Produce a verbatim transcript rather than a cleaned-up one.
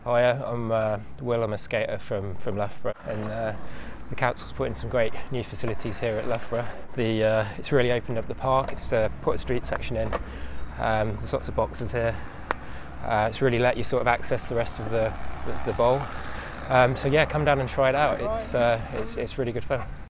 Hi, I'm uh, Will. I'm a skater from, from Loughborough, and uh, the council's put in some great new facilities here at Loughborough. The, uh, it's really opened up the park. It's uh, put a street section in. Um, there's lots of boxes here. Uh, it's really let you sort of access the rest of the, the, the bowl. Um, so yeah, come down and try it out. It's, uh, it's, it's really good fun.